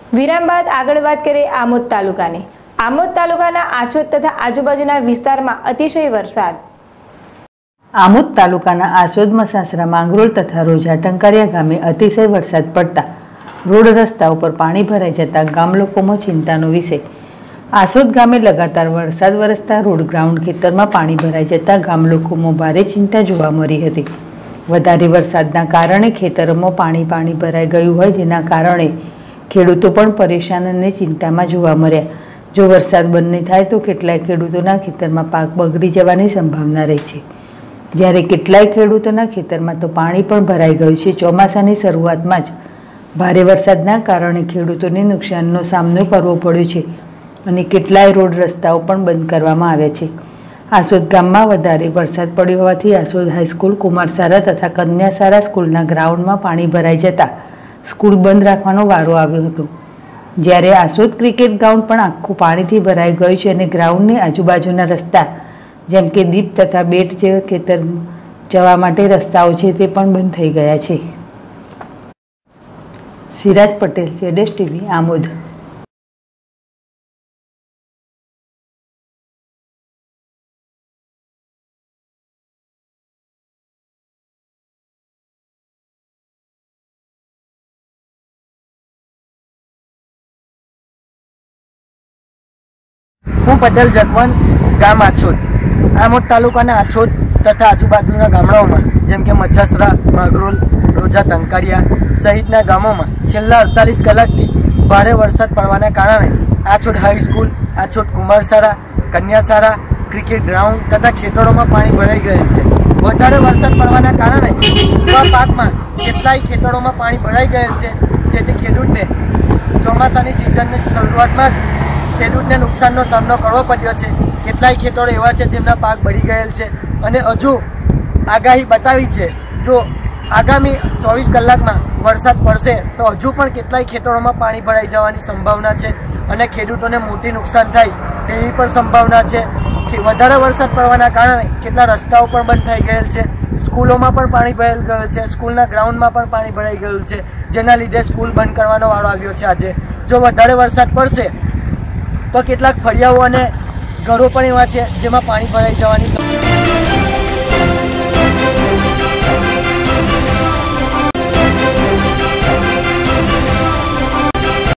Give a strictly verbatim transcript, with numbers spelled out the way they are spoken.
વિરામ બાદ આગળ વાત કરીએ આમોદ તાલુકાની। આમોદ તાલુકાના આછોદ તથા આજુબાજુના વિસ્તારમાં અતિશય વરસાદ। આમોદ તાલુકાના આછોદ, મસાસરા, માંગરોળ તથા રોજા ટંકારિયા ગામે અતિશય વરસાદ પડતા રોડ રસ્તા ઉપર પાણી ભરાઈ જતા ગામ લોકોમાં ચિંતાનો વિષય। આછોદ ગામે લગાતાર વરસાદ વરસતા રોડ ગ્રાઉન્ડ ખેતરમાં પાણી ભરાઈ જતા ગામ લોકોમાં ભારે ચિંતા જોવા મળી હતી। વધારે વરસાદના કારણે ખેતરોમાં પાણી પાણી ભરાઈ ગયું હોય, જેના કારણે ખેડૂતો પણ પરેશાન અને ચિંતામાં જોવા મળ્યા। જો વરસાદ બંધ નહીં થાય તો કેટલાય ખેડૂતોના ખેતરમાં પાક બગડી જવાની સંભાવના રહી છે, જ્યારે કેટલાય ખેડૂતોના ખેતરમાં તો પાણી પણ ભરાઈ ગયું છે। ચોમાસાની શરૂઆતમાં જ ભારે વરસાદના કારણે ખેડૂતોને નુકસાનનો સામનો કરવો પડ્યો છે અને કેટલાય રોડ રસ્તાઓ પણ બંધ કરવામાં આવ્યા છે। આછોદ ગામમાં વધારે વરસાદ પડ્યો હોવાથી આછોદ હાઈસ્કૂલ, કુમારશાળા તથા કન્યાશાળા સ્કૂલના ગ્રાઉન્ડમાં પાણી ભરાઈ જતા સ્કૂલ બંધ રાખવાનો વારો આવ્યો હતો, જ્યારે આછોદ ક્રિકેટ ગ્રાઉન્ડ પણ આખું પાણીથી ભરાઈ ગયું છે અને ગ્રાઉન્ડની આજુબાજુના રસ્તા જેમ કે દીપ તથા બેટ જેવા ખેતર જવા માટે રસ્તાઓ છે તે પણ બંધ થઈ ગયા છે। સિરાજ પટેલ, જેડેશ ટીવી, આમોદ। હું પટેલ જગવંત, ગામ આછોદ। આમોદ તાલુકાના આછોદ તથા આજુબાજુના ગામડાઓમાં જેમ કે મચ્છસરા, માંગરોળ, રોજા ટંકારિયા સહિતના ગામોમાં છેલ્લા અડતાલીસ કલાકથી ભારે વરસાદ પડવાના કારણે આછોદ હાઈસ્કૂલ, આછોદ કુમારશાળા, કન્યાશાળા, ક્રિકેટ ગ્રાઉન્ડ તથા ખેતરોમાં પાણી ભરાઈ ગયેલ છે। વધારે વરસાદ પડવાના કારણે ઉભા પાકમાં કેટલાય ખેતરોમાં પાણી ભરાઈ ગયેલ છે, જેથી ખેડૂતને ચોમાસાની સિઝનની શરૂઆતમાં જ ખેડૂતને નુકસાનનો સામનો કરવો પડ્યો છે। કેટલાય ખેતરો એવા છે જેમના પાક બળી ગયેલ છે અને હજુ આગાહી બતાવી છે જો આગામી ચોવીસ કલાકમાં વરસાદ પડશે તો હજુ પણ કેટલાય ખેતરોમાં પાણી ભરાઈ જવાની સંભાવના છે અને ખેડૂતોને મોટી નુકસાન થાય તેવી પણ સંભાવના છે। વધારે વરસાદ પડવાના કારણે કેટલા રસ્તાઓ પણ બંધ થઈ ગયેલ છે, સ્કૂલોમાં પણ પાણી ભરાઈ ગયેલ છે, સ્કૂલના ગ્રાઉન્ડમાં પણ પાણી ભરાઈ ગયેલું છે, જેના લીધે સ્કૂલ બંધ કરવાનો વારો આવ્યો છે। આજે જો વધારે વરસાદ પડશે તો કેટલાક ફળિયાઓ અને ઘરો પણ એવા છે જેમાં પાણી ભરાઈ જવાની